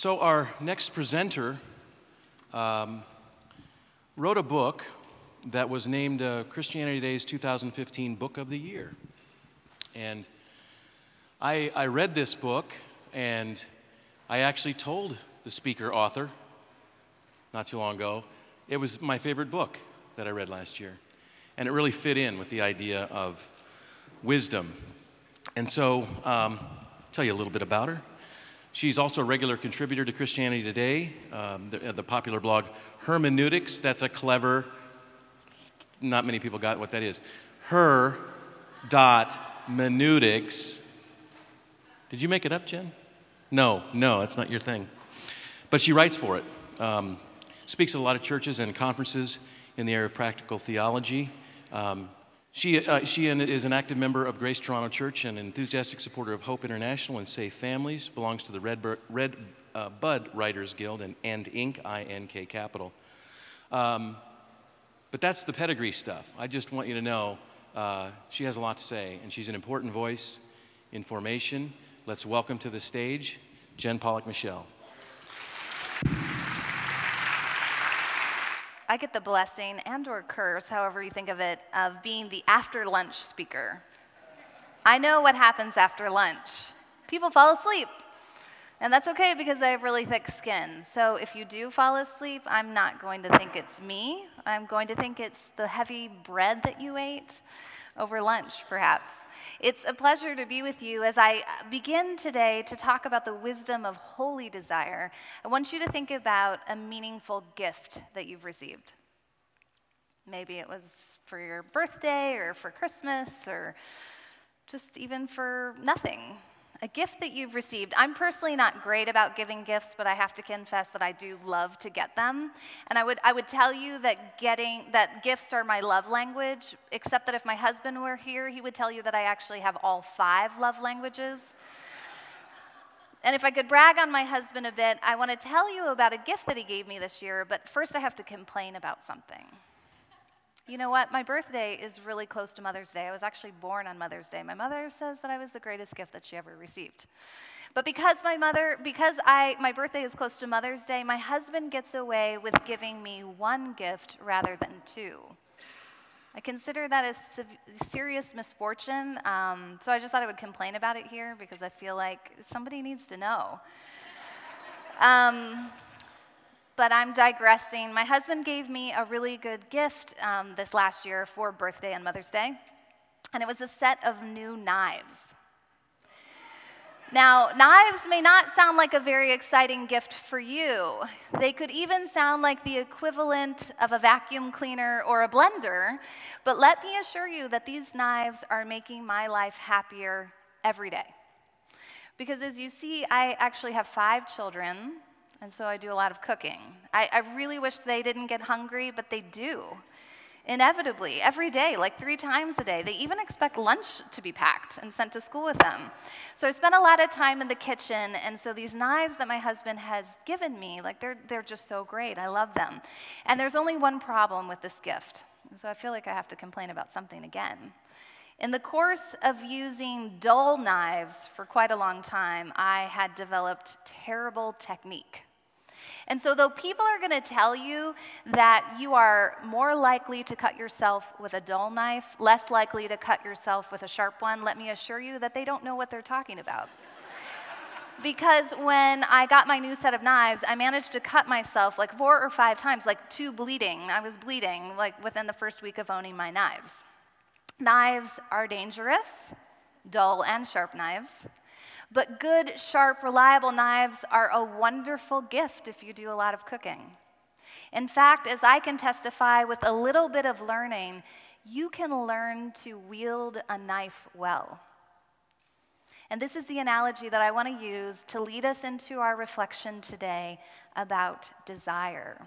So our next presenter wrote a book that was named Christianity Today's 2015 Book of the Year. And I read this book, and I actually told the speaker author not too long ago it was my favorite book that I read last year. And it really fit in with the idea of wisdom. And so, I'll tell you a little bit about her. She's also a regular contributor to Christianity Today, the popular blog Hermeneutics. That's a clever, not many people got what that is. Her.meneutics. Did you make it up, Jen? No, that's not your thing. But she writes for it. Speaks at a lot of churches and conferences in the area of practical theology. She is an active member of Grace Toronto Church and an enthusiastic supporter of Hope International and Safe Families, belongs to the Red Bud Writers Guild and Inc., I-N-K capital. But that's the pedigree stuff. I just want you to know she has a lot to say, and she's an important voice in formation. Let's welcome to the stage Jen Pollock Michel. I get the blessing and or curse, however you think of it, of being the after lunch speaker. I know what happens after lunch. People fall asleep. And that's okay because I have really thick skin. So if you do fall asleep, I'm not going to think it's me. I'm going to think it's the heavy bread that you ate over lunch, perhaps. It's a pleasure to be with you as I begin today to talk about the wisdom of holy desire. I want you to think about a meaningful gift that you've received. Maybe it was for your birthday or for Christmas or just even for nothing. A gift that you've received. I'm personally not great about giving gifts, but I have to confess that I do love to get them. And I would tell you that gifts are my love language, except that if my husband were here, he would tell you that I actually have all 5 love languages. And if I could brag on my husband a bit, I want to tell you about a gift that he gave me this year, but first I have to complain about something. You know what? My birthday is really close to Mother's Day. I was actually born on Mother's Day. My mother says that I was the greatest gift that she ever received. But because my birthday is close to Mother's Day, my husband gets away with giving me 1 gift rather than 2. I consider that a serious misfortune, so I just thought I would complain about it here because I feel like somebody needs to know. But I'm digressing. My husband gave me a really good gift this last year for birthday and Mother's Day, and it was a set of new knives. Now, knives may not sound like a very exciting gift for you. They could even sound like the equivalent of a vacuum cleaner or a blender, but let me assure you that these knives are making my life happier every day. Because as you see, I actually have 5 children, and so I do a lot of cooking. I really wish they didn't get hungry, but they do. Inevitably, every day, like 3 times a day. They even expect lunch to be packed and sent to school with them. So I spent a lot of time in the kitchen, and so these knives that my husband has given me, like they're just so great. I love them. And there's only one problem with this gift. And so I feel like I have to complain about something again. In the course of using dull knives for quite a long time, I had developed terrible technique. And so though people are going to tell you that you are more likely to cut yourself with a dull knife, less likely to cut yourself with a sharp one, let me assure you that they don't know what they're talking about. Because when I got my new set of knives, I managed to cut myself like 4 or 5 times, like to bleeding. I was bleeding like within the first week of owning my knives. Knives are dangerous, dull and sharp knives. But good, sharp, reliable knives are a wonderful gift if you do a lot of cooking. In fact, as I can testify, with a little bit of learning, you can learn to wield a knife well. And this is the analogy that I want to use to lead us into our reflection today about desire.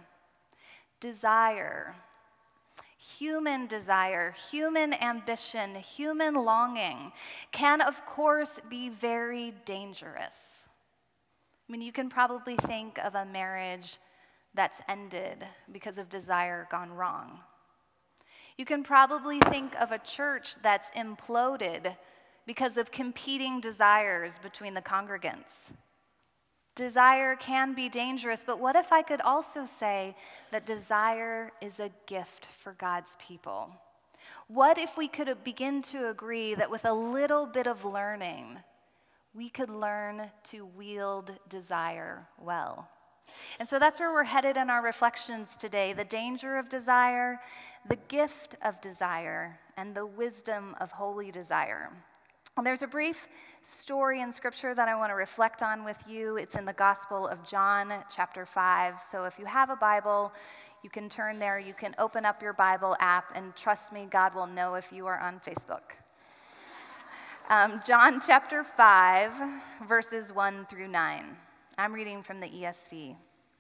Desire. Human desire, human ambition, human longing can, of course, be very dangerous. I mean, you can probably think of a marriage that's ended because of desire gone wrong. You can probably think of a church that's imploded because of competing desires between the congregants. Desire can be dangerous, but what if I could also say that desire is a gift for God's people? What if we could begin to agree that with a little bit of learning, we could learn to wield desire well? And so that's where we're headed in our reflections today: the danger of desire, the gift of desire, and the wisdom of holy desire. And there's a brief story in Scripture that I want to reflect on with you. It's in the Gospel of John, chapter 5. So if you have a Bible, you can turn there. You can open up your Bible app, and trust me, God will know if you are on Facebook. John chapter 5, verses 1 through 9. I'm reading from the ESV.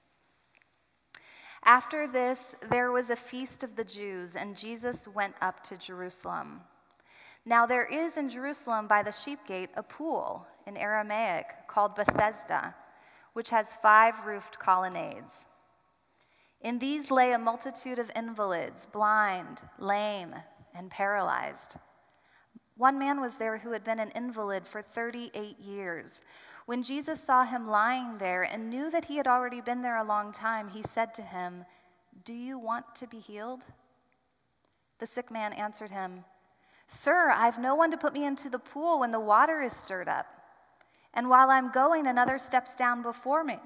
After this, there was a feast of the Jews, and Jesus went up to Jerusalem. Now there is in Jerusalem by the sheep gate a pool in Aramaic called Bethesda, which has 5 roofed colonnades. In these lay a multitude of invalids, blind, lame, and paralyzed. One man was there who had been an invalid for 38 years. When Jesus saw him lying there and knew that he had already been there a long time, he said to him, "Do you want to be healed?" The sick man answered him, "Sir, I have no one to put me into the pool when the water is stirred up. And while I'm going, another steps down before me."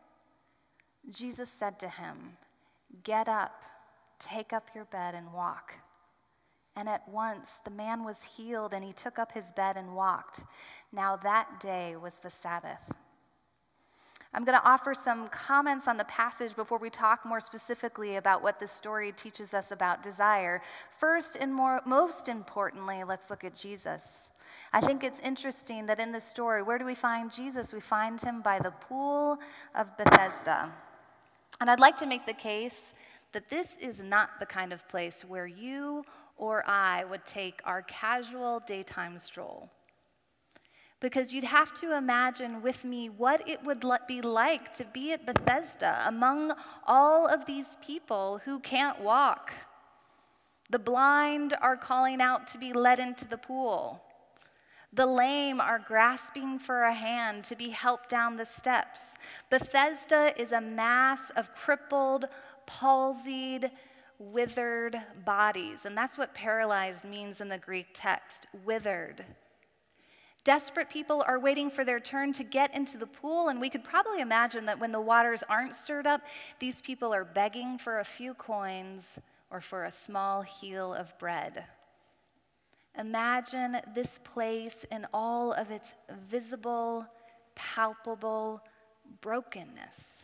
Jesus said to him, "Get up, take up your bed and walk." And at once the man was healed, and he took up his bed and walked. Now that day was the Sabbath. I'm going to offer some comments on the passage before we talk more specifically about what this story teaches us about desire. First and most importantly, let's look at Jesus. I think it's interesting that in this story, where do we find Jesus? We find him by the pool of Bethesda. And I'd like to make the case that this is not the kind of place where you or I would take our casual daytime stroll. Because you'd have to imagine with me what it would be like to be at Bethesda among all of these people who can't walk. The blind are calling out to be led into the pool. The lame are grasping for a hand to be helped down the steps. Bethesda is a mass of crippled, palsied, withered bodies. And that's what paralyzed means in the Greek text, withered. Desperate people are waiting for their turn to get into the pool, and we could probably imagine that when the waters aren't stirred up, these people are begging for a few coins or for a small heel of bread. Imagine this place in all of its visible, palpable brokenness.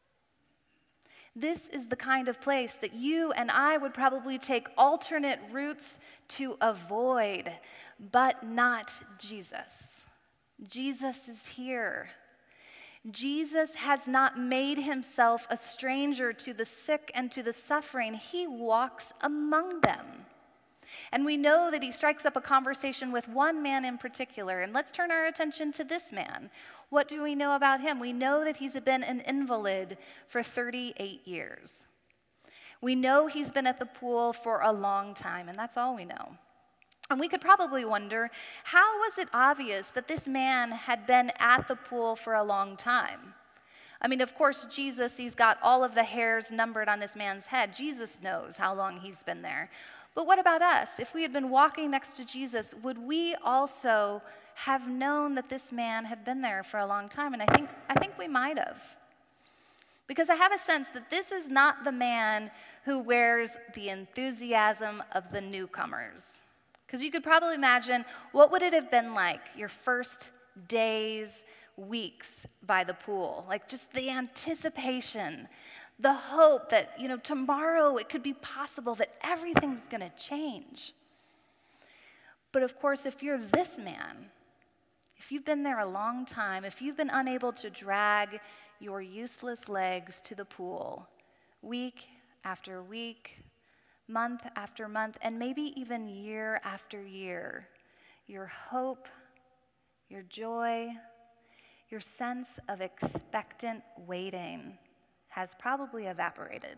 This is the kind of place that you and I would probably take alternate routes to avoid, but not Jesus. Jesus is here. Jesus has not made himself a stranger to the sick and to the suffering. He walks among them. And we know that he strikes up a conversation with one man in particular. And let's turn our attention to this man. What do we know about him? We know that he's been an invalid for 38 years. We know he's been at the pool for a long time, and that's all we know. And we could probably wonder, how was it obvious that this man had been at the pool for a long time? I mean, of course, Jesus, he's got all of the hairs numbered on this man's head. Jesus knows how long he's been there. But what about us? If we had been walking next to Jesus, would we also have known that this man had been there for a long time? And I think we might have. Because I have a sense that this is not the man who wears the enthusiasm of the newcomers. Because you could probably imagine, what would it have been like your first days, weeks by the pool? Like just the anticipation, the hope that, tomorrow it could be possible that everything's going to change. But of course, if you're this man, if you've been there a long time, if you've been unable to drag your useless legs to the pool week after week, month after month, and maybe even year after year, your hope, your joy, your sense of expectant waiting has probably evaporated.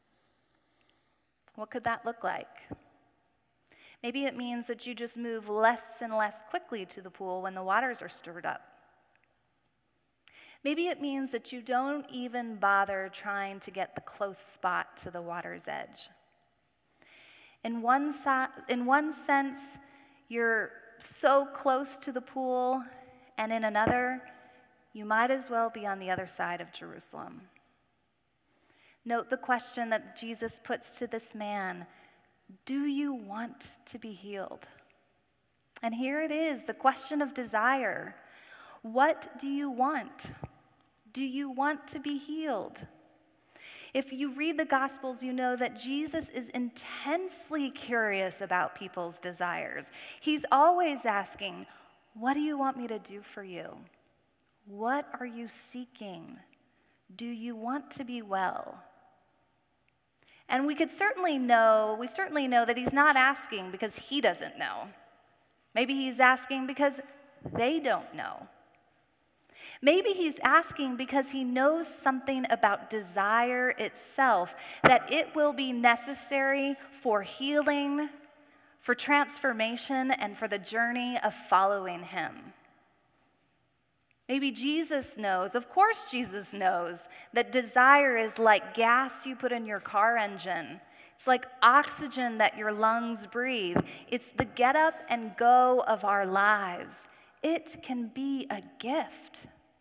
What could that look like? Maybe it means that you just move less and less quickly to the pool when the waters are stirred up. Maybe it means that you don't even bother trying to get the close spot to the water's edge. In one sense, you're so close to the pool, and in another, you might as well be on the other side of Jerusalem. Note the question that Jesus puts to this man: do you want to be healed? And here it is, the question of desire. What do you want? Do you want to be healed? If you read the Gospels, you know that Jesus is intensely curious about people's desires. He's always asking, what do you want me to do for you? What are you seeking? Do you want to be well? And we certainly know that he's not asking because he doesn't know. Maybe he's asking because they don't know. Maybe he's asking because he knows something about desire itself, that it will be necessary for healing, for transformation, and for the journey of following him. Maybe Jesus knows, of course Jesus knows, that desire is like gas you put in your car engine. It's like oxygen that your lungs breathe. It's the get up and go of our lives. It can be a gift.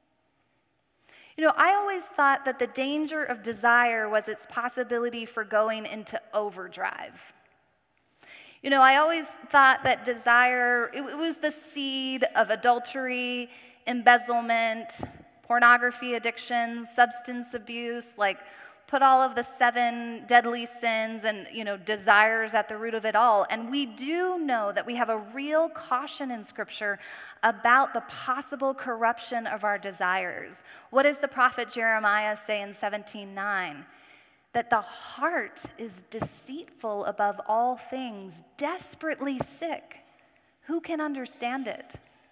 You know, I always thought that the danger of desire was its possibility for going into overdrive. You know, I always thought that desire, it was the seed of adultery, embezzlement, pornography addictions, substance abuse, like put all of the 7 deadly sins and, desires at the root of it all. And we do know that we have a real caution in Scripture about the possible corruption of our desires. What does the prophet Jeremiah say in 17:9? That the heart is deceitful above all things, desperately sick. Who can understand it?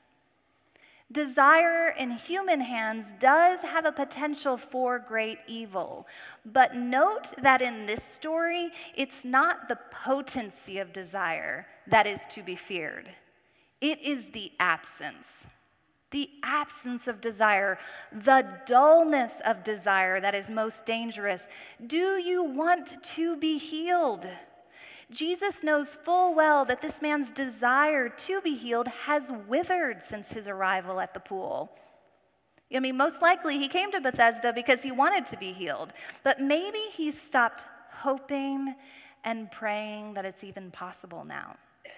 Desire in human hands does have a potential for great evil. But note that in this story, it's not the potency of desire that is to be feared. It is the absence of desire, the dullness of desire that is most dangerous. Do you want to be healed? Jesus knows full well that this man's desire to be healed has withered since his arrival at the pool. I mean, most likely he came to Bethesda because he wanted to be healed, but maybe he stopped hoping and praying that it's even possible now.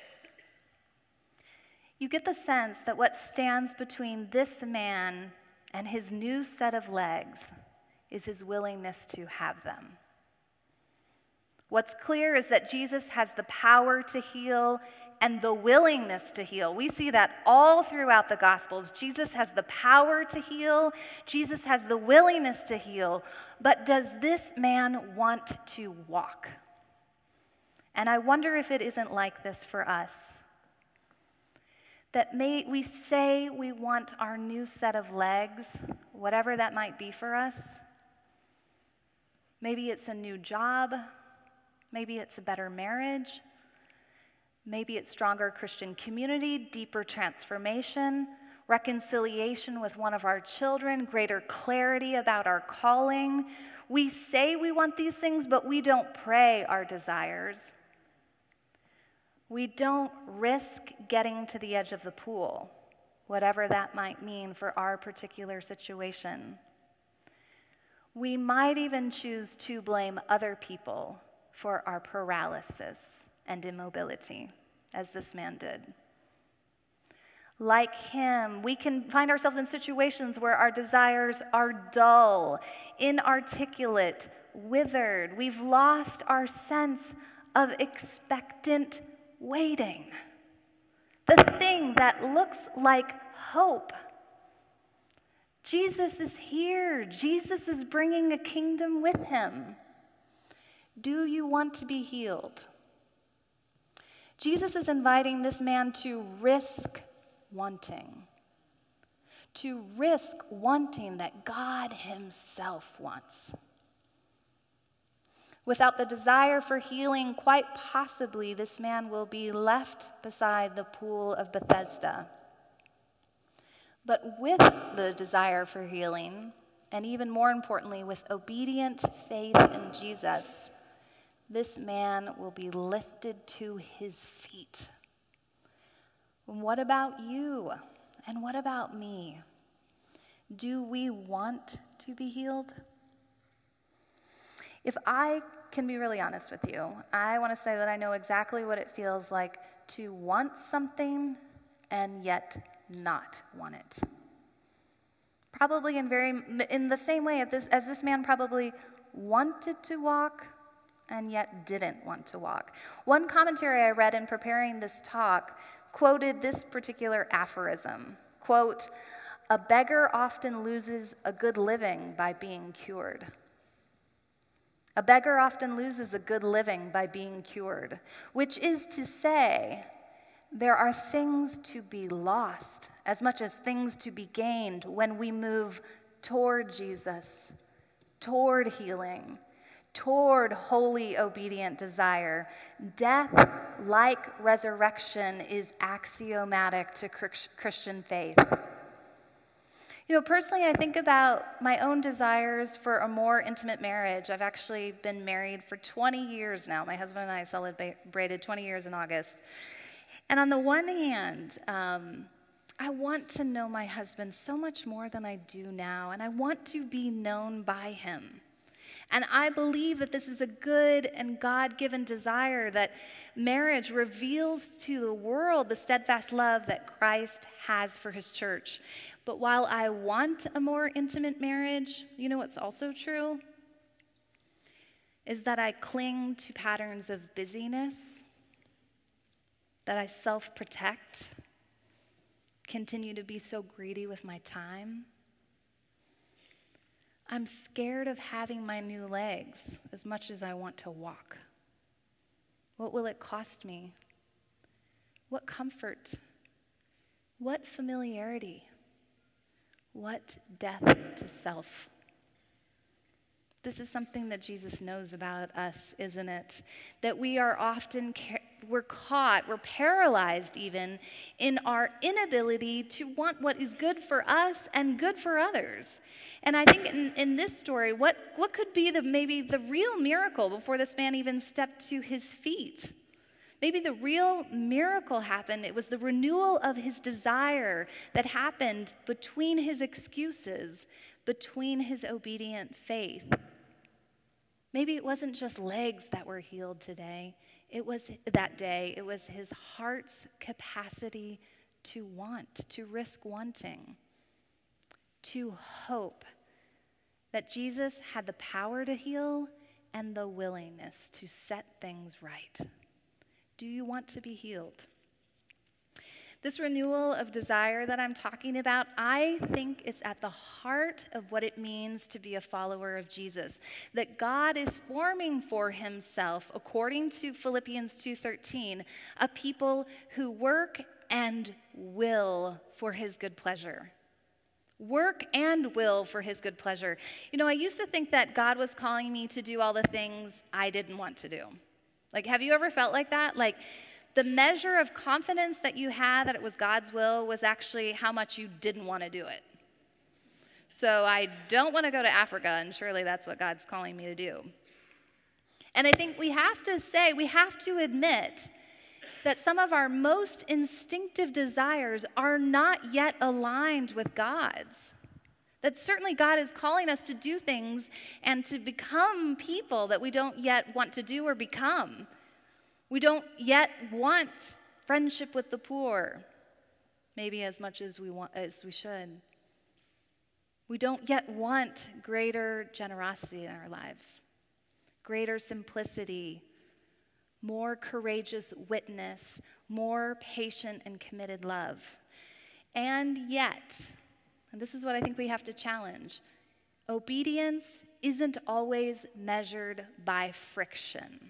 You get the sense that what stands between this man and his new set of legs is his willingness to have them. What's clear is that Jesus has the power to heal and the willingness to heal. We see that all throughout the Gospels. Jesus has the power to heal. Jesus has the willingness to heal. But does this man want to walk? And I wonder if it isn't like this for us. That we say we want our new set of legs, whatever that might be for us. Maybe it's a new job. Maybe it's a better marriage. Maybe it's stronger Christian community, deeper transformation, reconciliation with one of our children, greater clarity about our calling. We say we want these things, but we don't pray our desires. We don't risk getting to the edge of the pool, whatever that might mean for our particular situation. We might even choose to blame other people for our paralysis and immobility, as this man did. Like him, we can find ourselves in situations where our desires are dull, inarticulate, withered. We've lost our sense of expectant waiting. The thing that looks like hope. Jesus is here. Jesus is bringing a kingdom with him. Do you want to be healed? Jesus is inviting this man to risk wanting. To risk wanting that God himself wants. Without the desire for healing, quite possibly this man will be left beside the pool of Bethesda. But with the desire for healing, and even more importantly, with obedient faith in Jesus, this man will be lifted to his feet. And what about you? And what about me? Do we want to be healed? If I can be really honest with you, I want to say that I know exactly what it feels like to want something and yet not want it. Probably in the same way as this man probably wanted to walk and yet didn't want to walk. One commentary I read in preparing this talk quoted this particular aphorism, quote, "A beggar often loses a good living by being cured." A beggar often loses a good living by being cured, which is to say, there are things to be lost as much as things to be gained when we move toward Jesus, toward healing, toward holy, obedient desire. Death, like resurrection, is axiomatic to Christian faith. You know, personally, I think about my own desires for a more intimate marriage. I've actually been married for 20 years now. My husband and I celebrated 20 years in August. And on the one hand, I want to know my husband so much more than I do now, and I want to be known by him. And I believe that this is a good and God-given desire, that marriage reveals to the world the steadfast love that Christ has for his church. But while I want a more intimate marriage, you know what's also true? Is that I cling to patterns of busyness, that I self-protect, continue to be so greedy with my time. I'm scared of having my new legs as much as I want to walk. What will it cost me? What comfort? What familiarity? What death to self? This is something that Jesus knows about us, isn't it? That we are often, we're paralyzed even in our inability to want what is good for us and good for others. And I think in this story, what could be maybe the real miracle before this man even stepped to his feet? Maybe the real miracle happened. It was the renewal of his desire that happened between his excuses, between his obedient faith. Maybe it wasn't just legs that were healed today. It was that day. It was his heart's capacity to want, to risk wanting, to hope that Jesus had the power to heal and the willingness to set things right. Do you want to be healed? This renewal of desire that I'm talking about, I think it's at the heart of what it means to be a follower of Jesus. That God is forming for himself, according to Philippians 2:13, a people who work and will for his good pleasure. Work and will for his good pleasure. You know, I used to think that God was calling me to do all the things I didn't want to do. Like, have you ever felt like that? Like, the measure of confidence that you had that it was God's will was actually how much you didn't want to do it. So I don't want to go to Africa, and surely that's what God's calling me to do. And I think we have to admit that some of our most instinctive desires are not yet aligned with God's. That certainly God is calling us to do things and to become people that we don't yet want to do or become. We don't yet want friendship with the poor, maybe as much as we should. We don't yet want greater generosity in our lives, greater simplicity, more courageous witness, more patient and committed love. And yet, and this is what I think we have to challenge, obedience isn't always measured by friction.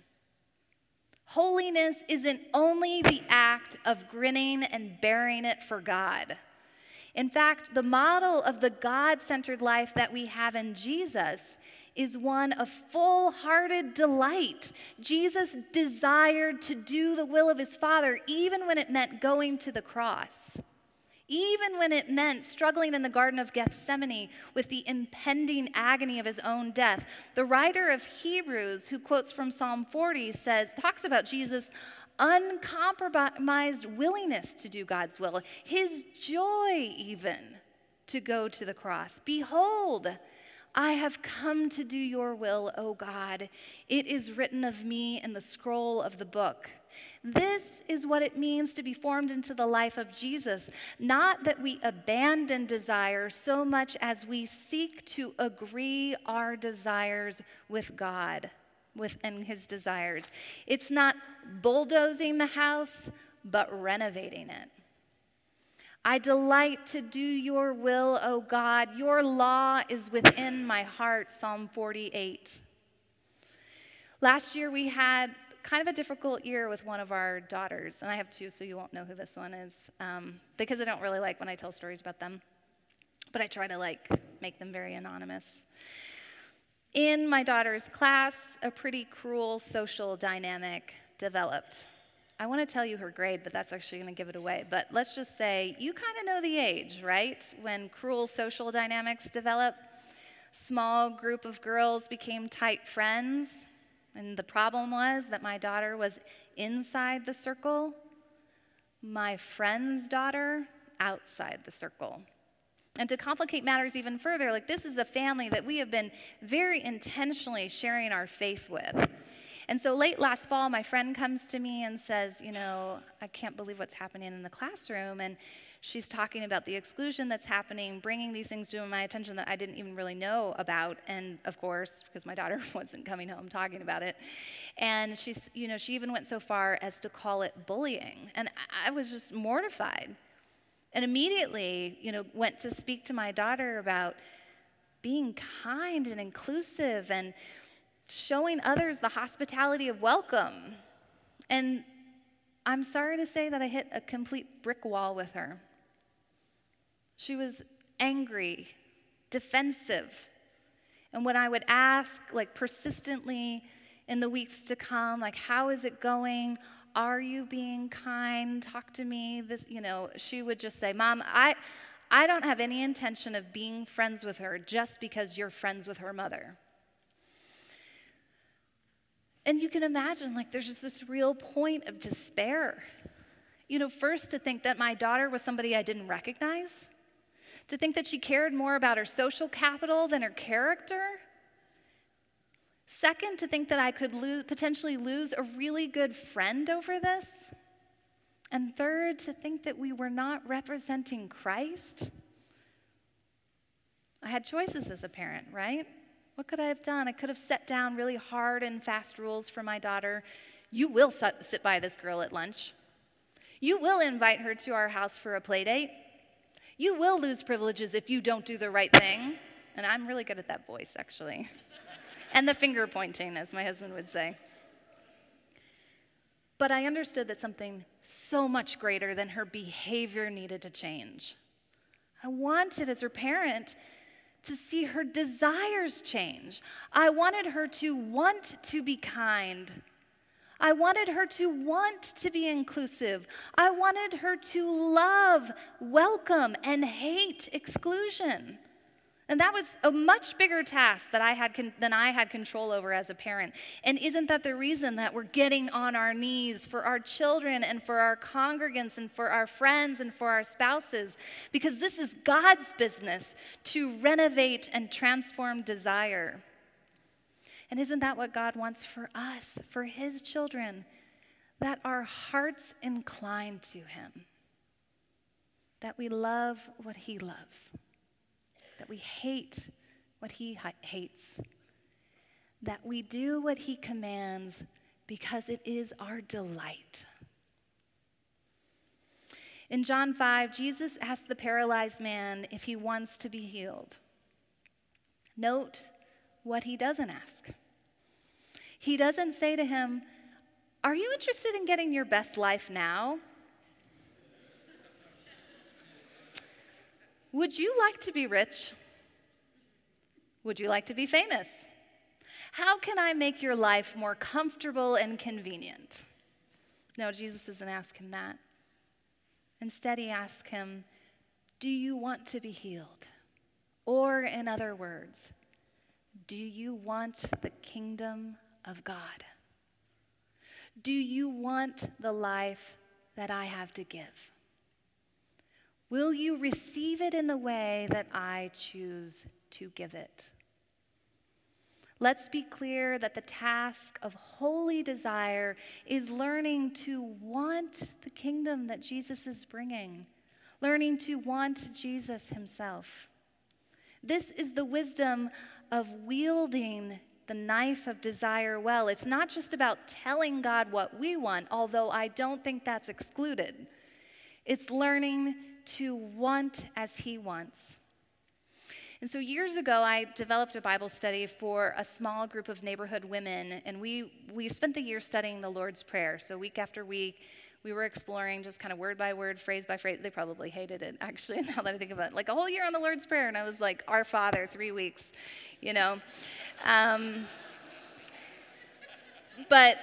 Holiness isn't only the act of grinning and bearing it for God. In fact, the model of the God-centered life that we have in Jesus is one of full-hearted delight. Jesus desired to do the will of his Father even when it meant going to the cross, even when it meant struggling in the Garden of Gethsemane with the impending agony of his own death. The writer of Hebrews, who quotes from Psalm 40, talks about Jesus' uncompromised willingness to do God's will, his joy even to go to the cross. Behold, I have come to do your will, O God. It is written of me in the scroll of the book. This is what it means to be formed into the life of Jesus. Not that we abandon desire so much as we seek to agree our desires with God, within his desires. It's not bulldozing the house, but renovating it. I delight to do your will, O God. Your law is within my heart, Psalm 48. Last year we had kind of a difficult year with one of our daughters, and I have two, so you won't know who this one is, because I don't really like when I tell stories about them, but I try to make them very anonymous. In my daughter's class, a pretty cruel social dynamic developed. I want to tell you her grade, but that's actually going to give it away. But let's just say you kind of know the age, right? When cruel social dynamics develop, small group of girls became tight friends. And the problem was that my daughter was inside the circle, my friend's daughter outside the circle. And to complicate matters even further, this is a family that we have been very intentionally sharing our faith with. And so late last fall, my friend comes to me and says, I can't believe what's happening in the classroom. And she's talking about the exclusion that's happening, bringing these things to my attention that I didn't even really know about. And of course, because my daughter wasn't coming home talking about it. And she even went so far as to call it bullying. And I was just mortified. And immediately, went to speak to my daughter about being kind and inclusive and showing others the hospitality of welcome. And I'm sorry to say that I hit a complete brick wall with her. She was angry, defensive. And when I would ask, persistently in the weeks to come, how is it going? Are you being kind? Talk to me. She would just say, Mom, I don't have any intention of being friends with her just because you're friends with her mother. And you can imagine, there's just this real point of despair. First to think that my daughter was somebody I didn't recognize, to think that she cared more about her social capital than her character. Second, to think that I could potentially lose a really good friend over this. And third, to think that we were not representing Christ. I had choices as a parent, right? What could I have done? I could have set down really hard and fast rules for my daughter. You will sit by this girl at lunch. You will invite her to our house for a play date. You will lose privileges if you don't do the right thing. And I'm really good at that voice, actually. And the finger pointing, as my husband would say. But I understood that something so much greater than her behavior needed to change. I wanted, as her parent, to see her desires change. I wanted her to want to be kind. I wanted her to want to be inclusive. I wanted her to love, welcome, and hate exclusion. And that was a much bigger task that than I had control over as a parent. And isn't that the reason that we're getting on our knees for our children and for our congregants and for our friends and for our spouses? Because this is God's business to renovate and transform desire. And isn't that what God wants for us, for his children? That our hearts incline to him. That we love what he loves. That we hate what he hates. That we do what he commands because it is our delight. In John 5, Jesus asked the paralyzed man if he wants to be healed. Note what he doesn't ask. He doesn't say to him, "Are you interested in getting your best life now? Would you like to be rich? Would you like to be famous? How can I make your life more comfortable and convenient?" No, Jesus doesn't ask him that. Instead, he asks him, Do you want to be healed? Or in other words, do you want the kingdom of God? Do you want the life that I have to give? Will you receive it in the way that I choose to give it? Let's be clear that the task of holy desire is learning to want the kingdom that Jesus is bringing, learning to want Jesus himself. This is the wisdom of wielding the knife of desire well. It's not just about telling God what we want, although I don't think that's excluded. It's learning to want as he wants. And so years ago, I developed a Bible study for a small group of neighborhood women, and we spent the year studying the Lord's Prayer. So week after week, we were exploring just kind of word by word, phrase by phrase. They probably hated it, actually, now that I think about it. Like a whole year on the Lord's Prayer, and I was like, Our Father, 3 weeks, you know. But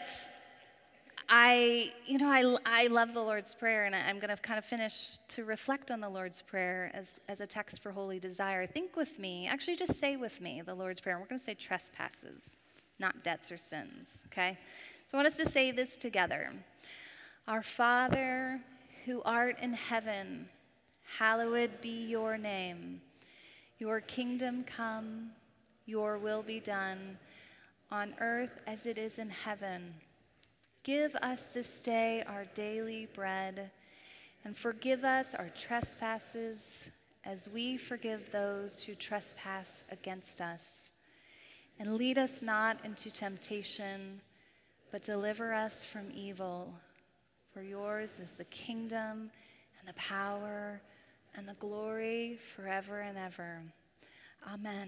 I love the Lord's Prayer, and I'm going to kind of finish to reflect on the Lord's Prayer as a text for holy desire. Think with me, actually just say with me the Lord's Prayer. And we're going to say trespasses, not debts or sins, okay? So I want us to say this together. Our Father, who art in heaven, hallowed be your name. Your kingdom come, your will be done, on earth as it is in heaven. Give us this day our daily bread, and forgive us our trespasses as we forgive those who trespass against us. And lead us not into temptation, but deliver us from evil. For yours is the kingdom and the power and the glory forever and ever. Amen.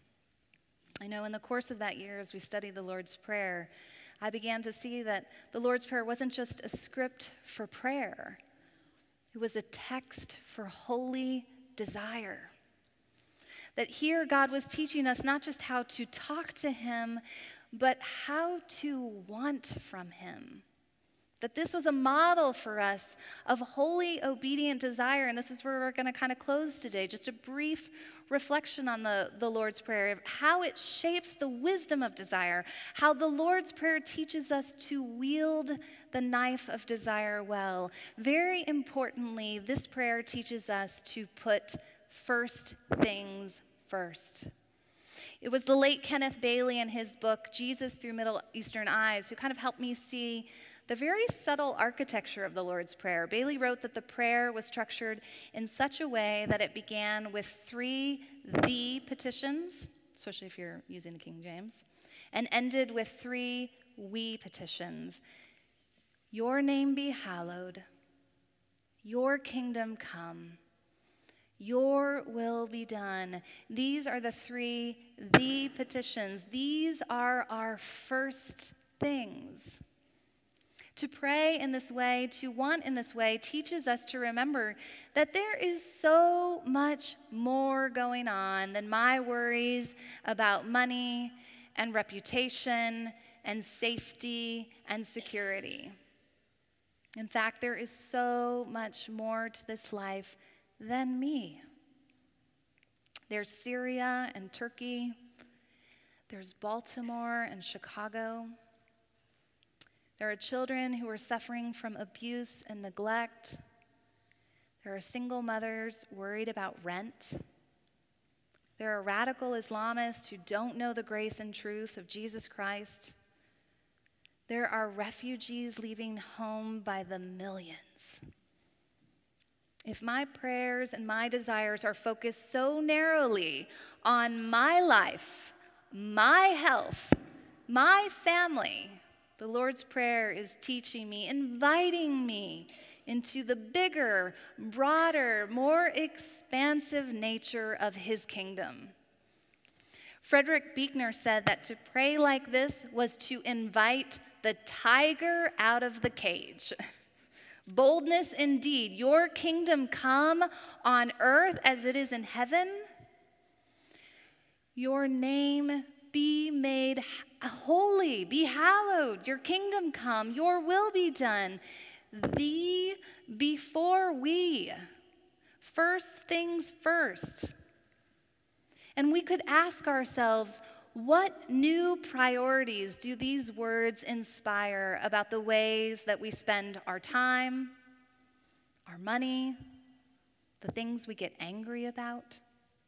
I know in the course of that year, as we studied the Lord's Prayer, I began to see that the Lord's Prayer wasn't just a script for prayer. It was a text for holy desire. That here God was teaching us not just how to talk to him, but how to want from him. That this was a model for us of holy, obedient desire. And this is where we're going to kind of close today. Just a brief reflection on the Lord's Prayer, how it shapes the wisdom of desire, how the Lord's Prayer teaches us to wield the knife of desire well. Very importantly, this prayer teaches us to put first things first. It was the late Kenneth Bailey in his book, Jesus Through Middle Eastern Eyes, who kind of helped me see the very subtle architecture of the Lord's Prayer. Bailey wrote that the prayer was structured in such a way that it began with 3 "the" petitions, especially if you're using the King James, and ended with 3 "we" petitions. Your name be hallowed, your kingdom come, your will be done. These are the 3 "the" petitions. These are our first things. To pray in this way, to want in this way, teaches us to remember that there is so much more going on than my worries about money and reputation and safety and security. In fact, there is so much more to this life than me. There's Syria and Turkey. There's Baltimore and Chicago. There are children who are suffering from abuse and neglect. There are single mothers worried about rent. There are radical Islamists who don't know the grace and truth of Jesus Christ. There are refugees leaving home by the millions. If my prayers and my desires are focused so narrowly on my life, my health, my family, the Lord's Prayer is teaching me, inviting me into the bigger, broader, more expansive nature of his kingdom. Frederick Buechner said that to pray like this was to invite the tiger out of the cage. Boldness indeed. Your kingdom come on earth as it is in heaven. Your name be made holy, be hallowed, your kingdom come, your will be done. Thee before we. First things first. And we could ask ourselves, what new priorities do these words inspire about the ways that we spend our time, our money, the things we get angry about?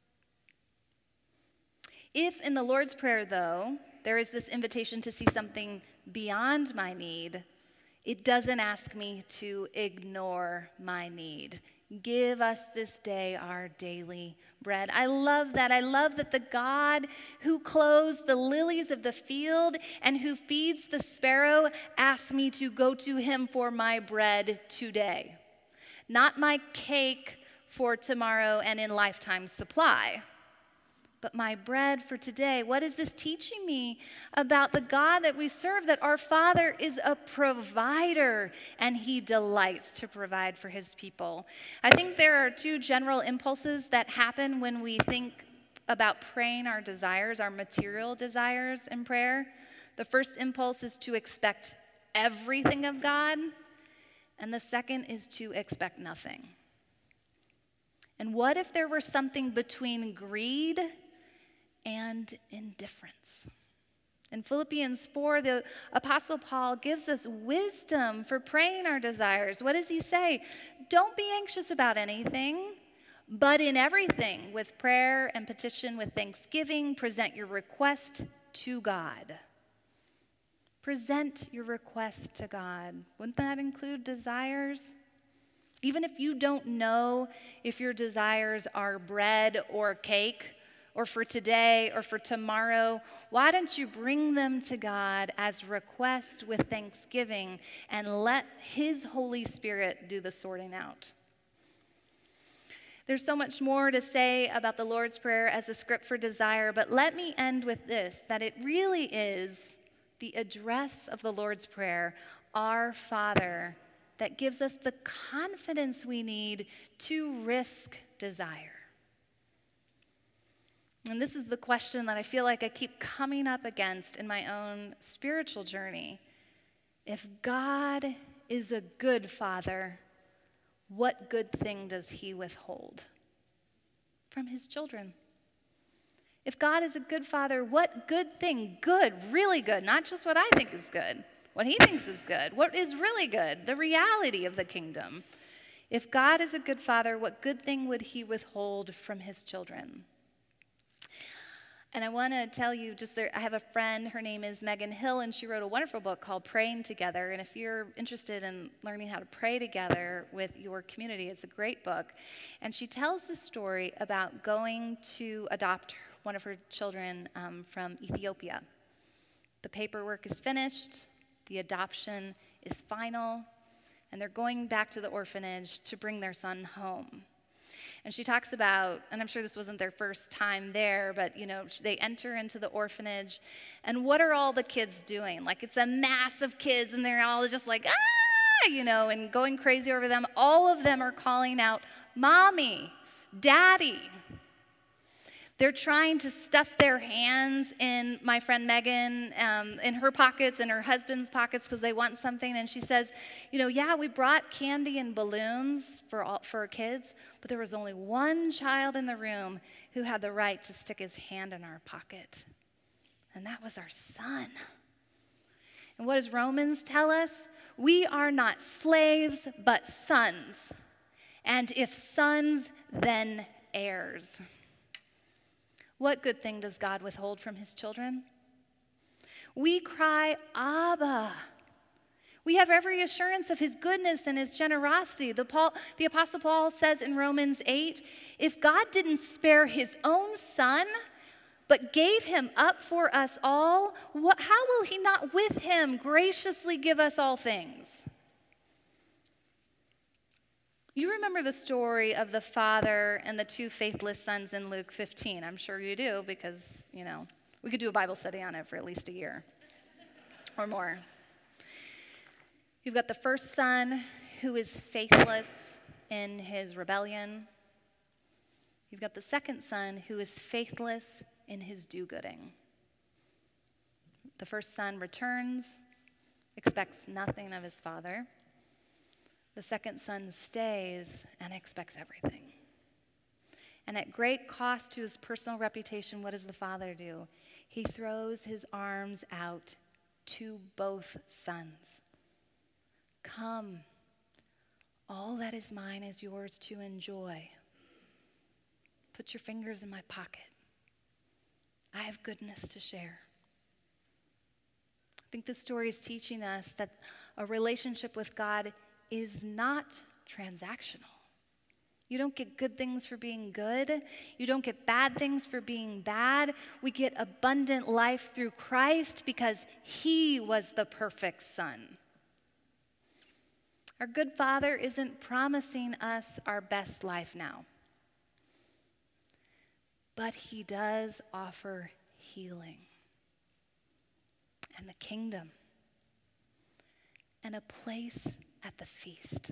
If in the Lord's Prayer, though, there is this invitation to see something beyond my need, it doesn't ask me to ignore my need. Give us this day our daily bread. I love that. I love that the God who clothes the lilies of the field and who feeds the sparrow asks me to go to him for my bread today. Not my cake for tomorrow and in lifetime supply, but my bread for today. What is this teaching me about the God that we serve? That our Father is a provider and he delights to provide for his people. I think there are two general impulses that happen when we think about praying our desires, our material desires in prayer. The first impulse is to expect everything of God, and the second is to expect nothing. And what if there were something between greed and indifference? In Philippians 4, the Apostle Paul gives us wisdom for praying our desires. What does he say? Don't be anxious about anything, but in everything, with prayer and petition, with thanksgiving, present your request to God. Present your request to God. Wouldn't that include desires? Even if you don't know if your desires are bread or cake, or for today, or for tomorrow, why don't you bring them to God as request with thanksgiving and let his Holy Spirit do the sorting out? There's so much more to say about the Lord's Prayer as a script for desire, but let me end with this, that it really is the address of the Lord's Prayer, Our Father, that gives us the confidence we need to risk desire. And this is the question that I feel like I keep coming up against in my own spiritual journey. If God is a good Father, what good thing does he withhold from his children? If God is a good Father, what good thing, good, really good, not just what I think is good, what he thinks is good, what is really good, the reality of the kingdom. If God is a good Father, what good thing would he withhold from his children? And I want to tell you, I have a friend, her name is Megan Hill, and she wrote a wonderful book called Praying Together. And if you're interested in learning how to pray together with your community, it's a great book. And she tells the story about going to adopt one of her children from Ethiopia. The paperwork is finished, the adoption is final, and they're going back to the orphanage to bring their son home. And she talks about, and I'm sure this wasn't their first time there, but, they enter into the orphanage, and what are all the kids doing? Like, it's a mass of kids, and they're all just like, and going crazy over them. All of them are calling out, Mommy, Daddy. They're trying to stuff their hands in my friend Megan, in her pockets and her husband's pockets because they want something. And she says, yeah, we brought candy and balloons for our kids, but there was only one child in the room who had the right to stick his hand in our pocket. And that was our son. And what does Romans tell us? We are not slaves, but sons. And if sons, then heirs. What good thing does God withhold from his children? We cry, Abba. We have every assurance of his goodness and his generosity. The Apostle Paul says in Romans 8, if God didn't spare his own son, but gave him up for us all, how will he not with him graciously give us all things? You remember the story of the father and the two faithless sons in Luke 15. I'm sure you do because, we could do a Bible study on it for at least a year or more. You've got the first son who is faithless in his rebellion. You've got the second son who is faithless in his do-gooding. The first son returns, expects nothing of his father. The second son stays and expects everything. And at great cost to his personal reputation, what does the father do? He throws his arms out to both sons. Come, all that is mine is yours to enjoy. Put your fingers in my pocket. I have goodness to share. I think this story is teaching us that a relationship with God is not transactional. You don't get good things for being good. You don't get bad things for being bad. We get abundant life through Christ because he was the perfect son. Our good Father isn't promising us our best life now, but he does offer healing and the kingdom and a place at the feast.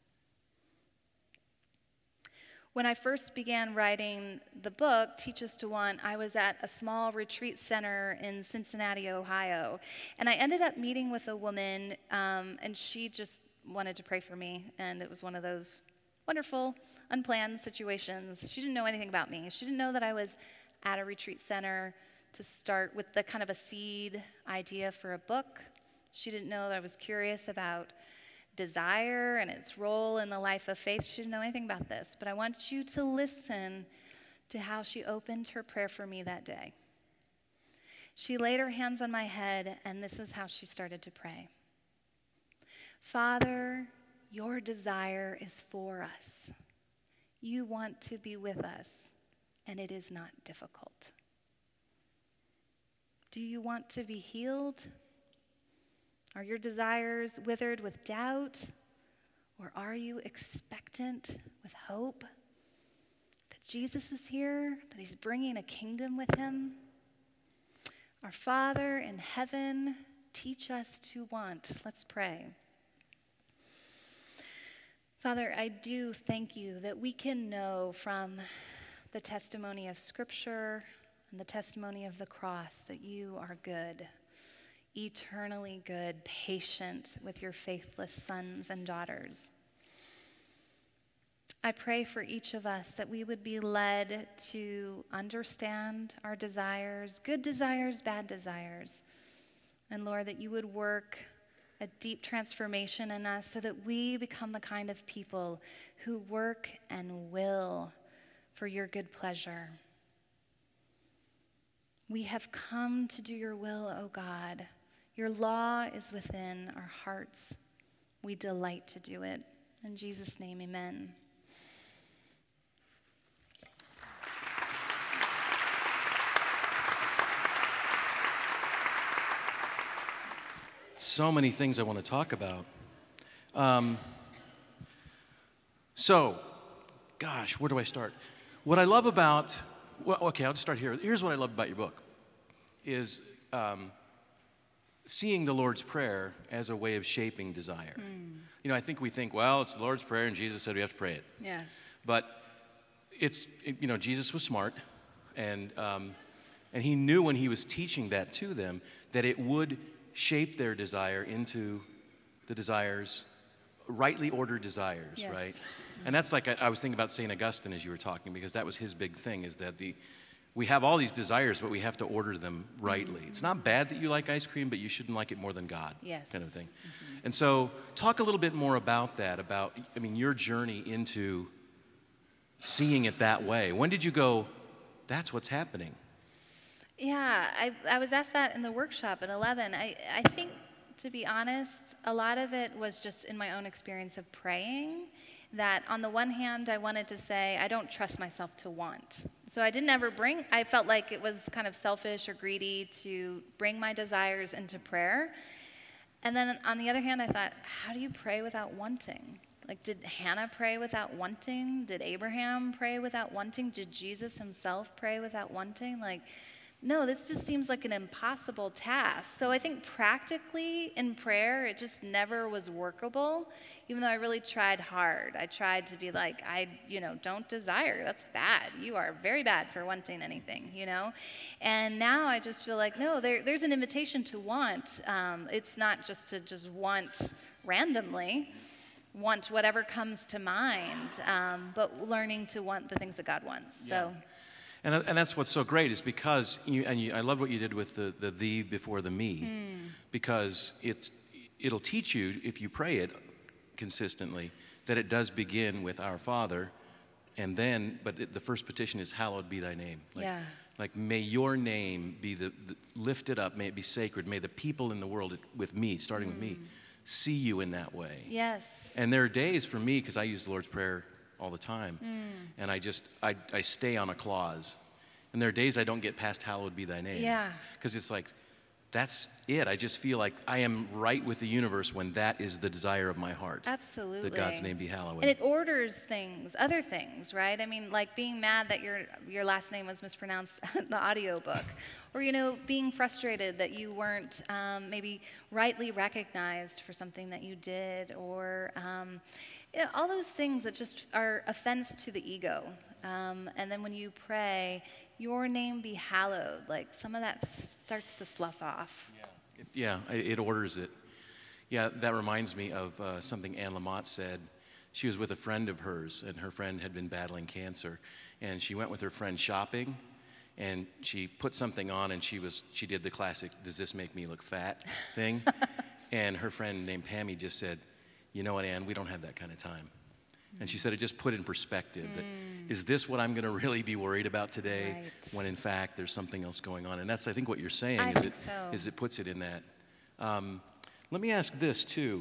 When I first began writing the book, Teach Us to Want, I was at a small retreat center in Cincinnati, Ohio. And I ended up meeting with a woman, and she just wanted to pray for me. And it was one of those wonderful, unplanned situations. She didn't know anything about me. She didn't know that I was at a retreat center to start with the kind of a seed idea for a book. She didn't know that I was curious about desire and its role in the life of faith. She didn't know anything about this, but I want you to listen to how she opened her prayer for me that day. She laid her hands on my head, and this is how she started to pray. Father, your desire is for us. You want to be with us, and it is not difficult. Do you want to be healed? Are your desires withered with doubt? Or are you expectant with hope that Jesus is here, that he's bringing a kingdom with him? Our Father in heaven, teach us to want. Let's pray. Father, I do thank you that we can know from the testimony of Scripture and the testimony of the cross that you are good. Eternally good, patient with your faithless sons and daughters. I pray for each of us that we would be led to understand our desires, good desires, bad desires. And Lord, that you would work a deep transformation in us so that we become the kind of people who work and will for your good pleasure. We have come to do your will, O God. Your law is within our hearts. We delight to do it. In Jesus' name, amen. So many things I want to talk about. Gosh, where do I start? What I love about, well, okay, I'll just start here. Here's what I love about your book, is seeing the Lord's Prayer as a way of shaping desire. You know, I think we think, well, it's the Lord's Prayer and Jesus said we have to pray it. Yes. But Jesus was smart, and he knew when he was teaching that to them that it would shape their desire into the desires, rightly ordered desires, Yes. right? And that's like, I was thinking about St. Augustine as you were talking, because that was his big thing, is that we have all these desires, but we have to order them rightly. It's not bad that you like ice cream, but you shouldn't like it more than God, Yes. kind of thing. And so talk a little bit more about that, your journey into seeing it that way. When did you go, that's what's happening? Yeah, I was asked that in the workshop at 11. I think, to be honest, a lot of it was just in my own experience of praying, that on the one hand, I wanted to say, I don't trust myself to want. So I felt like it was kind of selfish or greedy to bring my desires into prayer. And then on the other hand, I thought, how do you pray without wanting? Like, did Hannah pray without wanting? Did Abraham pray without wanting? Did Jesus himself pray without wanting? Like, no, this just seems like an impossible task. So I think practically in prayer, it just never was workable, even though I really tried hard. I tried to be like, don't desire. That's bad. You are very bad for wanting anything, And now I just feel like, no, there's an invitation to want. It's not just to just want randomly. want whatever comes to mind, but learning to want the things that God wants. Yeah. So. And that's what's so great is because, I love what you did with the thee before the me, because it'll teach you, if you pray it consistently, that it does begin with our Father, and then, the first petition is, hallowed be thy name. Like, may your name be lifted up, may it be sacred, may the people in the world with me, starting with me, see you in that way. Yes. And there are days for me, because I use the Lord's Prayer all the time, and I stay on a clause. And there are days I don't get past hallowed be thy name. Yeah. Because it's like, that's it. I just feel like I am right with the universe when that is the desire of my heart. Absolutely. That God's name be hallowed. And it orders things, other things, right? I mean, like being mad that your last name was mispronounced in the audiobook. Or, being frustrated that you weren't maybe rightly recognized for something that you did. Or all those things that just are offense to the ego. And then when you pray, your name be hallowed, like some of that starts to slough off. Yeah, it orders it. Yeah, that reminds me of something Anne Lamott said. She was with a friend of hers, and her friend had been battling cancer. And she went with her friend shopping, and she put something on, and she did the classic, does this make me look fat thing? And her friend named Pammy just said, you know what, Anne, we don't have that kind of time. And she said it just put in perspective that, is this what I'm going to really be worried about today? Right. When in fact there's something else going on. And that's, I think, what you're saying is it puts it in that. Let me ask this too.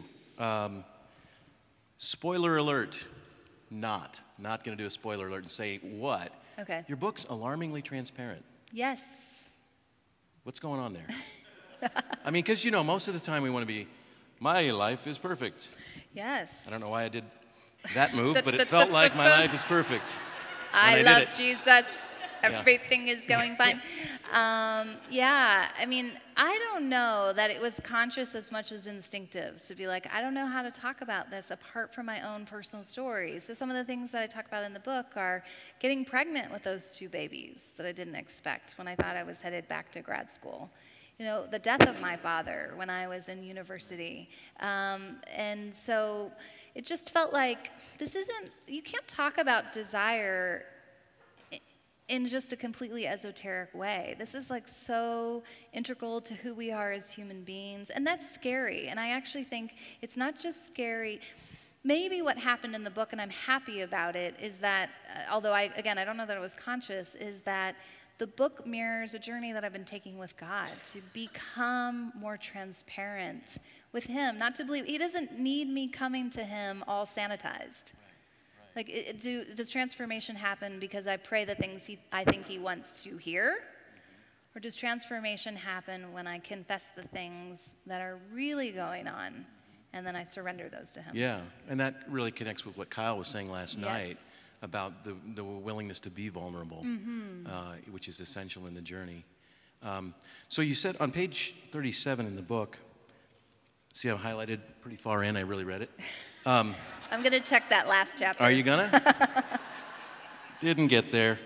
Spoiler alert, not going to do a spoiler alert and say what. Okay. Your book's alarmingly transparent. Yes. What's going on there? I mean, because most of the time we want to be, my life is perfect. Yes. I don't know why I did that move, but it felt like my life is perfect. I love Jesus. Everything is going fine. Yeah, I mean, I don't know that it was conscious as much as instinctive to be like, I don't know how to talk about this apart from my own personal stories. So some of the things that I talk about in the book are getting pregnant with those 2 babies that I didn't expect when I thought I was headed back to grad school. The death of my father when I was in university. And so it just felt like you can't talk about desire in just a completely esoteric way. This is like so integral to who we are as human beings, and that's scary. And I actually think it's not just scary. Maybe what happened in the book, and I'm happy about it, is that, although I don't know that it was conscious, is that the book mirrors a journey that I've been taking with God to become more transparent with Him, not to believe. He doesn't need me coming to Him all sanitized. Like, does transformation happen because I pray the things I think He wants to hear? Or does transformation happen when I confess the things that are really going on, and then I surrender those to Him? Yeah, and that really connects with what Kyle was saying last night about the willingness to be vulnerable, which is essential in the journey. So you said on page 37 in the book, see how highlighted pretty far in, I really read it. I'm going to check that last chapter. Are you going to? Didn't get there.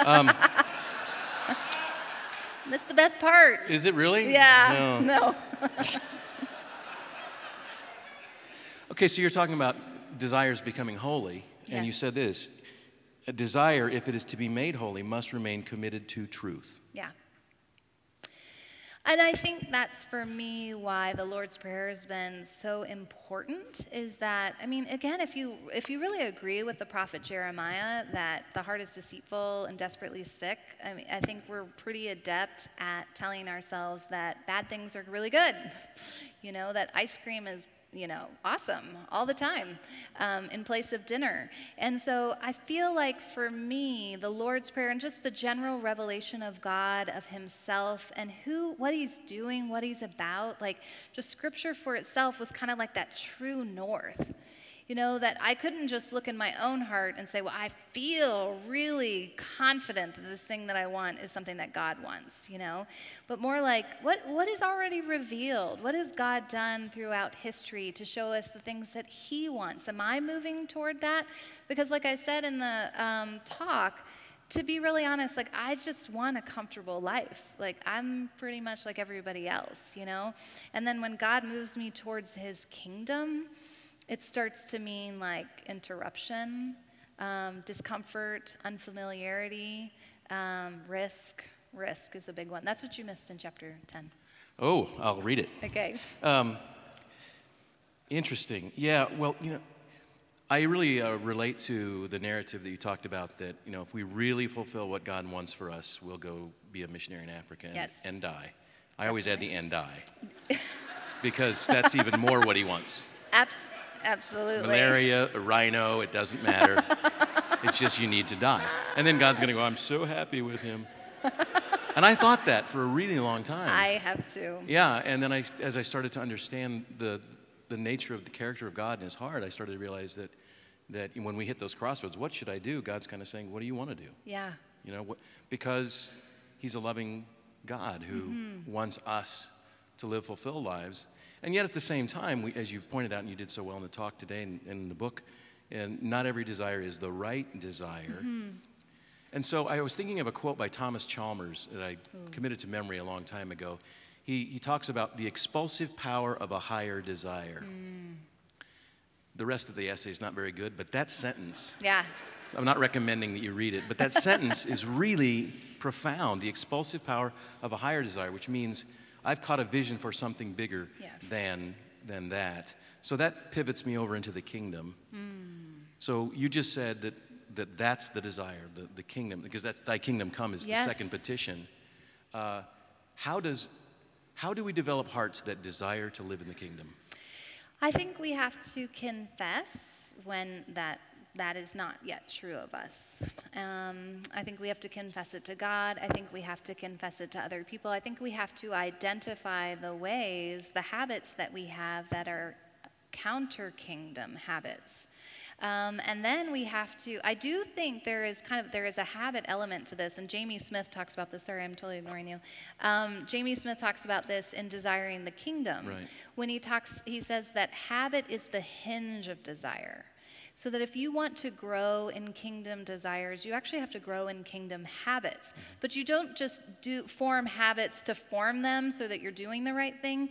Missed the best part. Is it really? Yeah, no. Okay, so you're talking about desires becoming holy, and you said this, a desire, if it is to be made holy, must remain committed to truth. Yeah. And I think that's, for me, why the Lord's Prayer has been so important, is that, I mean, again, if you really agree with the prophet Jeremiah that the heart is deceitful and desperately sick, I mean, I think we're pretty adept at telling ourselves that bad things are really good. That ice cream is awesome all the time in place of dinner. And so I feel like for me, the Lord's Prayer and just the general revelation of God, of Himself, and what He's doing, what He's about, like just Scripture for itself was kind of like that true north. That I couldn't just look in my own heart and say, well, I feel really confident that this thing that I want is something that God wants, But more like, what is already revealed? What has God done throughout history to show us the things that He wants? Am I moving toward that? Because like I said in the talk, to be really honest, like I just want a comfortable life. Like I'm pretty much like everybody else, And then when God moves me towards His kingdom, It starts to mean like interruption, discomfort, unfamiliarity, risk. Risk is a big one. That's what you missed in chapter 10. Oh, I'll read it. Okay. Interesting. Yeah, well, I really relate to the narrative that you talked about that, if we really fulfill what God wants for us, we'll go be a missionary in Africa and die. I always add the "and die" because that's even more what he wants. Absolutely. Malaria, a rhino, it doesn't matter. It's just you need to die. And then God's going to go, I'm so happy with him. And I thought that for a really long time. I have too. Yeah, and then as I started to understand the nature of the character of God in his heart, I started to realize that when we hit those crossroads, what should I do? God's kind of saying, what do you want to do? Yeah. Because he's a loving God who wants us to live fulfilled lives. And yet at the same time, as you've pointed out, and you did so well in the talk today and in the book, and not every desire is the right desire. And so I was thinking of a quote by Thomas Chalmers that I committed to memory a long time ago. He talks about the expulsive power of a higher desire. The rest of the essay is not very good, but that sentence, so I'm not recommending that you read it, but that sentence is really profound. The expulsive power of a higher desire, which means I've caught a vision for something bigger than that. So that pivots me over into the kingdom. So you just said that's the desire, the kingdom, because that's thy kingdom come is the second petition. How do we develop hearts that desire to live in the kingdom? I think we have to confess when that is not yet true of us. I think we have to confess it to God. I think we have to confess it to other people. I think we have to identify the ways, the habits that we have that are counter-kingdom habits. And then we have to, I do think there is a habit element to this, and Jamie Smith talks about this. Sorry, I'm totally ignoring you. Jamie Smith talks about this in Desiring the Kingdom. Right. When he says that habit is the hinge of desire. So that if you want to grow in kingdom desires, you actually have to grow in kingdom habits. But you don't just form habits to form them so that you're doing the right thing.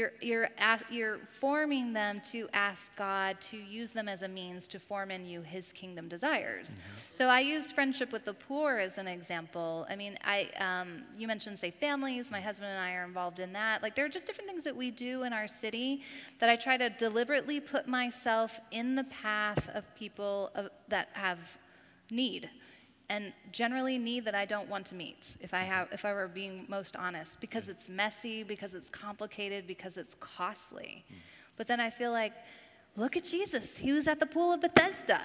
You're forming them to ask God to use them as a means to form in you his kingdom desires. So I used friendship with the poor as an example. I mean, you mentioned, say, families. My husband and I are involved in that. Like, there are just different things that we do in our city that I try to deliberately put myself in the path of people that have need, and generally need that I don't want to meet, if I were being most honest, because it's messy, because it's complicated, because it's costly. But then I feel like, look at Jesus. He was at the pool of Bethesda.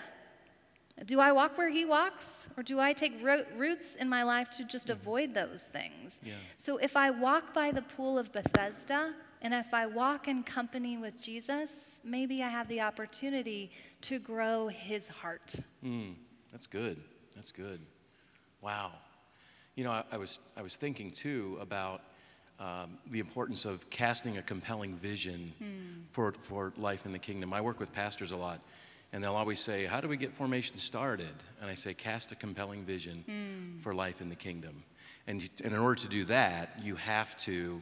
Do I walk where he walks, or do I take roots in my life to just avoid those things? So if I walk by the pool of Bethesda, and if I walk in company with Jesus, maybe I have the opportunity to grow his heart. That's good. That's good. Wow. I was thinking too about the importance of casting a compelling vision for life in the kingdom. I work with pastors a lot, and they'll always say, how do we get formation started? And I say, cast a compelling vision for life in the kingdom. And in order to do that, you have to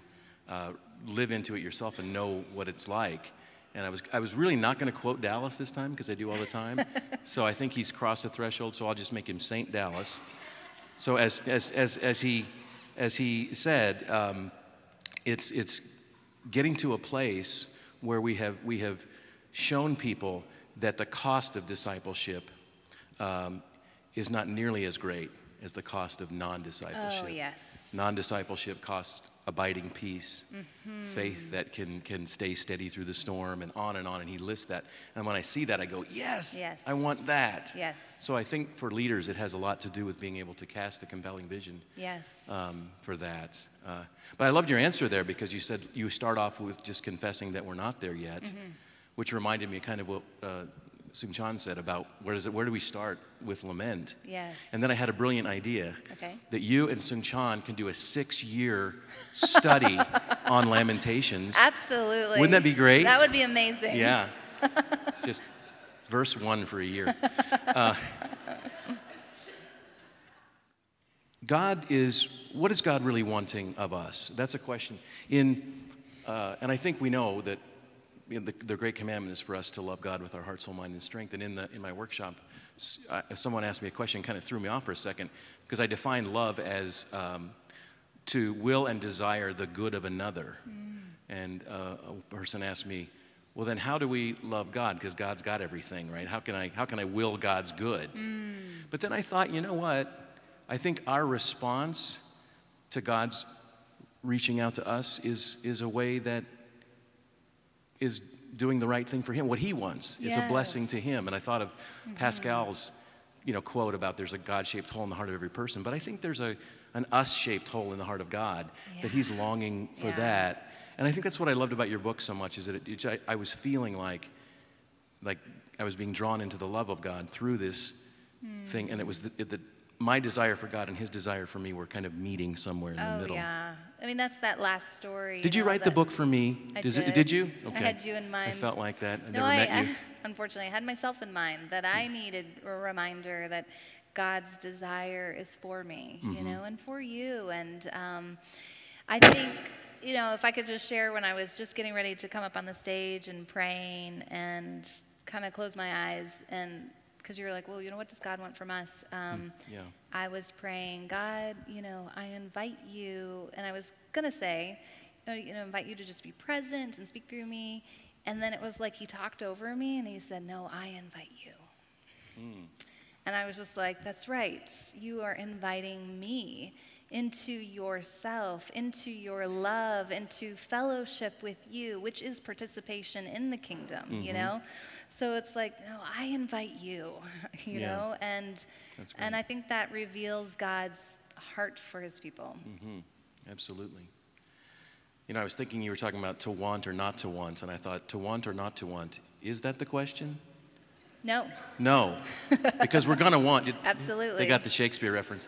live into it yourself and know what it's like. And I was really not going to quote Dallas this time, because I do all the time. So I think he's crossed the threshold, so I'll just make him Saint Dallas. So as he said, it's getting to a place where we have shown people that the cost of discipleship is not nearly as great as the cost of non-discipleship. Oh, yes. Non-discipleship costs abiding peace, faith that can stay steady through the storm, and on, and he lists that. And when I see that, I go, yes, I want that. Yes. So I think for leaders, it has a lot to do with being able to cast a compelling vision for that. But I loved your answer there, because you said you start off with just confessing that we're not there yet, which reminded me kind of what Sung Chan said about where do we start with lament? Yes. And then I had a brilliant idea that you and Sung Chan can do a 6-year study on Lamentations. Absolutely. Wouldn't that be great? That would be amazing. Yeah. Just verse 1 for a year. What is God really wanting of us? That's a question. And I think we know that the great commandment is for us to love God with our heart, soul, mind, and strength. And in my workshop, someone asked me a question, kind of threw me off for a second, because I defined love as to will and desire the good of another. And a person asked me, well, then how do we love God? Because God's got everything, right? How can I will God's good? But then I thought, you know what? I think our response to God's reaching out to us is a way that is doing the right thing for him, what he wants. It's a blessing to him. And I thought of Pascal's, quote about there's a God-shaped hole in the heart of every person. But I think there's an us-shaped hole in the heart of God, that he's longing for that. And I think that's what I loved about your book so much, is that I was feeling like I was being drawn into the love of God through this thing. And it was my desire for God and his desire for me were kind of meeting somewhere in the middle. Oh, yeah. I mean, that's that last story. Did you write the book for me? I did. Did you? Okay. I had you in mind. I felt like that. I No, never met you. Unfortunately, I had myself in mind, that I needed a reminder that God's desire is for me, and for you. And I think, if I could just share, when I was just getting ready to come up on the stage and praying and kind of close my eyes, and because you were like, well, what does God want from us? I was praying, God, I invite you, and I was going to say, invite you to just be present and speak through me. And then it was like he talked over me and he said, no, I invite you. And I was just like, that's right. You are inviting me into yourself, into your love, into fellowship with you, which is participation in the kingdom, So it's like, no, I invite you, know, and I think that reveals God's heart for his people. Absolutely. I was thinking you were talking about to want or not to want, and I thought, to want or not to want, is that the question? No. No, because we're going to want. Absolutely. They got the Shakespeare reference.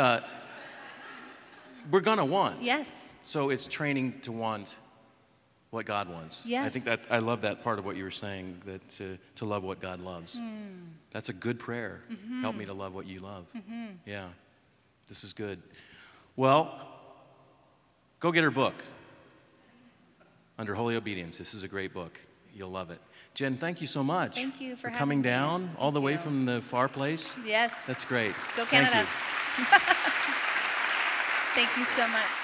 We're going to want. Yes. So it's training to want what God wants. Yes. I think that I love that part of what you were saying, that to love what God loves. That's a good prayer. Help me to love what you love. Yeah, this is good. Well, go get her book, Under Holy Obedience. This is a great book. You'll love it. Jen, thank you so much. Thank you for coming down all the way you. from the far place. Yes. That's great. Go Canada. Thank you. Thank you so much.